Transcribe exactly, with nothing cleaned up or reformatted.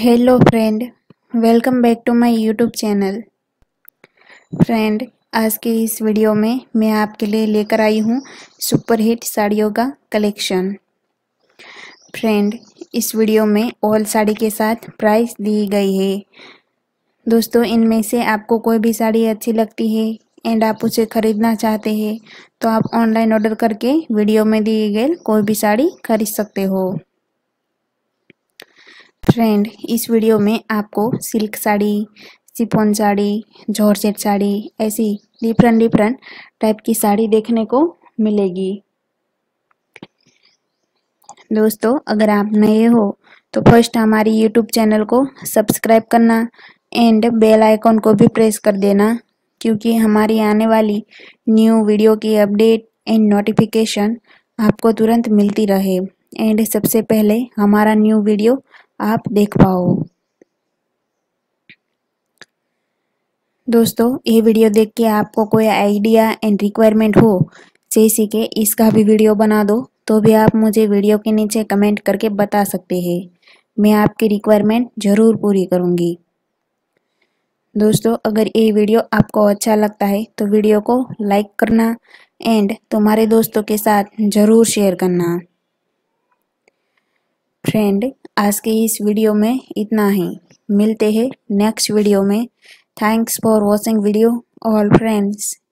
Hello friend, welcome back to my YouTube channel. Friend, आज के इस वीडियो में मैं आपके लिए लेकर आई हूँ सुपर हिट साड़ियों का कलेक्शन। फ्रेंड, इस वीडियो में ऑल साड़ी के साथ प्राइस दी गई है। दोस्तों, इनमें से आपको कोई भी साड़ी अच्छी लगती है एंड आप उसे खरीदना चाहते हैं तो आप ऑनलाइन ऑर्डर करके वीडियो में दिए गए कोई भी साड़ी खरीद सकते हो। फ्रेंड, इस वीडियो में आपको silk sari, chiffon sari, georgette sari, ऐसी डिफरेंट डिफरेंट टाइप की साड़ी देखने को मिलेगी। दोस्तों, अगर आप नए हो तो फर्स्ट हमारी यूट्यूब चैनल को सब्सक्राइब करना एंड बेल आइकॉन को भी प्रेस कर देना, क्योंकि हमारी आने वाली न्यू वीडियो की अपडेट एंड नोटिफिकेशन आपको तुरंत मिलती रहे एंड सबसे पहले हमारा न्यू वीडियो आप देख पाओ। दोस्तों, ये वीडियो देख के आपको कोई आइडिया एंड रिक्वायरमेंट हो जैसे कि इसका भी वीडियो बना दो, तो भी आप मुझे वीडियो के नीचे कमेंट करके बता सकते हैं। मैं आपकी रिक्वायरमेंट ज़रूर पूरी करूँगी। दोस्तों, अगर ये वीडियो आपको अच्छा लगता है तो वीडियो को लाइक करना एंड तुम्हारे दोस्तों के साथ ज़रूर शेयर करना। फ्रेंड, आज के इस वीडियो में इतना ही। मिलते हैं नेक्स्ट वीडियो में। Thanks for watching video all friends.